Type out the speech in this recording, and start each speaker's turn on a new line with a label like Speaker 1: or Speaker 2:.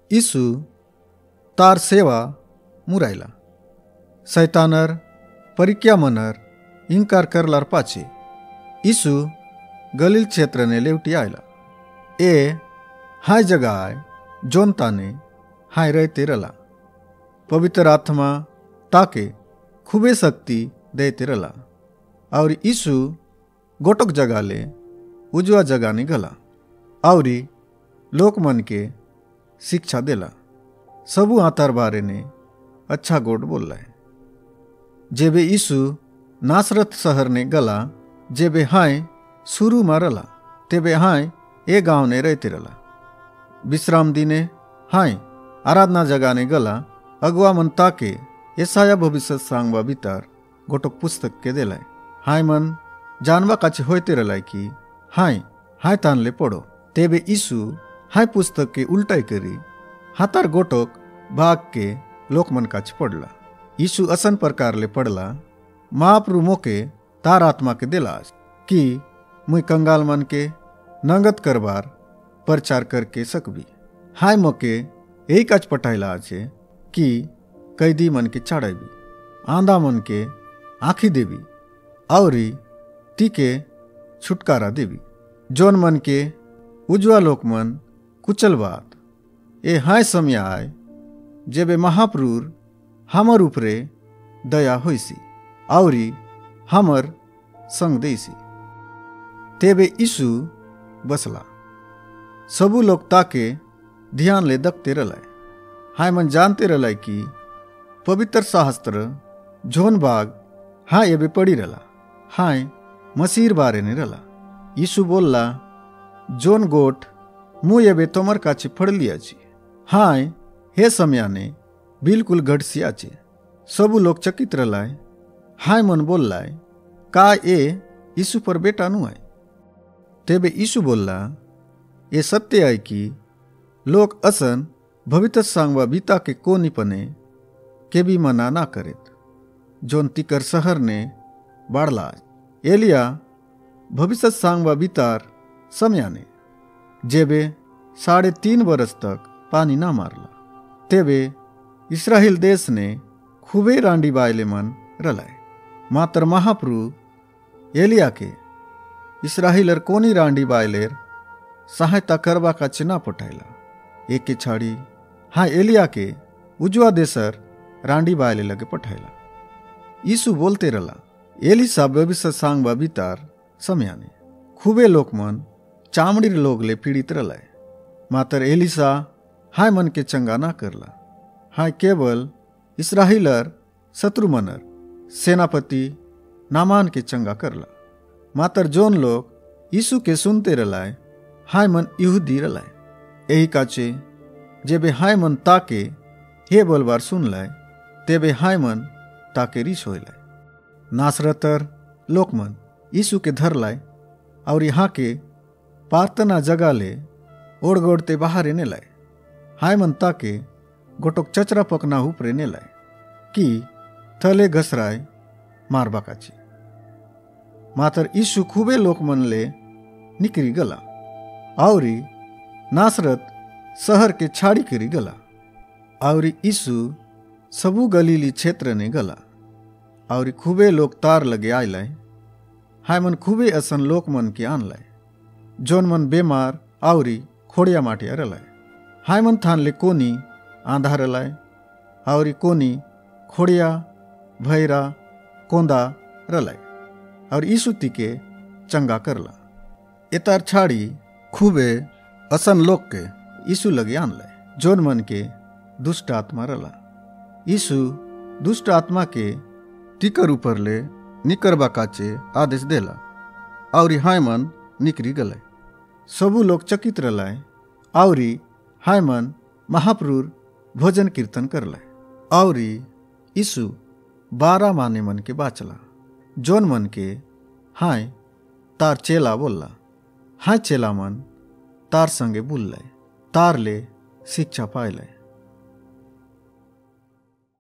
Speaker 1: यीशु तार सेवा मुरायला शैतानर परिक्या मनर इंकार करलार पाछे यीशु गलील क्षेत्र ने लेवटी आयला। ए हाय जगह आय जोन ताने हाय रहते रला। पवित्र आत्मा ताके खूबे शक्ति देते रला और यीशु गोटक जगह ले उजवा जगह ने गला और लोक मन के शिक्षा देला। सबू आतार बारे ने अच्छा गोट बोल है। जेबे यीशु नासरत शहर ने गला जेबे हाय शुरू मारला तेबे हाय ए गांव ने रहते रला। विश्राम दिने हाय आराधना जगह ने गला अगुआ मन ताके यशाया भविष्य सांगवा भीतर गोटक पुस्तक के देलाय। हाय मन जानवा काचे होते रलाय कि हाय तान ले पढ़ो। तेबे यीशु हाय पुस्तक के उल्टाई करी हातार गोटक भाग के लोक मन काचे पढ़ला। यीशु असन प्रकार ले पढ़ला महाप्रभु मोके तार आत्मा के देला कि मुई कंगाल मन के नंगत करबार प्रचार करके सकबी। हाय मोके यही काज पठाइला आछे कि कैदी मन के छाड़ाबी, आंधा मन के आँखी देवी और तीके छुटकारा देवी, जोन मन के उज्वा लोक मन कुचल बात। ए हाय समय आय जेबे महाप्रूर हमर उपरे दया होइसी और हमर संग देसी। तेबे यीशु बसला। सबू लोग ताके ध्यान ले दखते रलाय। हाय मन जानते रलाय कि पवित्र शास्त्र जोन बाग हाय एबे पड़ी रला हाय मसीर बारे ने रला। यीशु बोलला जोन गोट मुँह एबे तोमर काचे फड़ लिया छी हाय हे समयाने बिल्कुल घटसी आचे। सबू लोग चकित रलाय। हाय मन बोललाय का ए यीशु पर बेटा नु आय। तेबे यीशु बोलला ये सत्य है कि लोग असन भविष्य सांगवा बीता के कोनी पने के भी मना ना करेत जोन तिकर शहर ने बाढ़ला। एलिया भविष्य सांगवा बीतार समयाने जेबे 3.5 बरस तक पानी ना मारला तेबे इसराइल देश ने खूबे रांडी बायले मन रलाय। मातर महाप्रभु एलिया के इसराइलर कोनी रांडी बायलेर सहायता करवा का चिन्ह पठाइला। एक छाड़ी हाँ एलिया के उजवा देशर रांडी बायले लगे पठाइला। यीशु बोलते रला एलिसा भविष्य सांगवा बीतार समयाने खूबे लोक मन चामड़ी लोग ले पीड़ित रलाय। मातर एलिसा हाय मन के चंगा ना करला। हाय केवल इसराइलर शत्रु मनर सेनापति नामान के चंगा करला। मातर जोन लोग यीशु के सुनते रलाय हाय मन यहूदी रलाय। यही काचे जेबे हाय मन ताके हे बोलबार सुन लाय तेबे हाय मन ताके रिस होइलाय। नासरतर लोक मन यीशु के धर लाय और यहाँ के प्रार्थना जगह ले ओढ़ गोड़ते बाहर ने लाए। हाय मन ताके गोटक चचरा पकना ऊपरे ने लाए कि थले घसराय मारबा काची। मातर यीशु खूबे लोक मन ले निकरी गला और नासरत शहर के छाड़ी करी गला और यीशु सबू गलीली क्षेत्र ने गला और खूबे लोग तार लगे आय लाए। हाय मन खूबे असन लोक मन के आन लाए जोन मन बेमार और खोड़िया माटिया रलाय। हाय मन थान ले कोनी आंधा रलाय और कोनी खोड़िया भैरा कोंदा रलाय और यीशु तीके चंगा करला। एतार छाड़ी खूबे असन लोग के यीशु लगे आन लाय जोन मन के दुष्ट आत्मा रला। यीशु दुष्ट आत्मा के टिकर ऊपर ले निकरबा काचे आदेश देला और हाय मन निकरी गलाय। सबू लोग चकित रलाय और हाय मन महाप्रभु भजन कीर्तन करलाय और यीशु 12 माने मन के बाचला जोन मन के हाय तार चेला बोलला। हाय चेला मन तार संगे बुललाय तार ले शिक्षा पायलाय।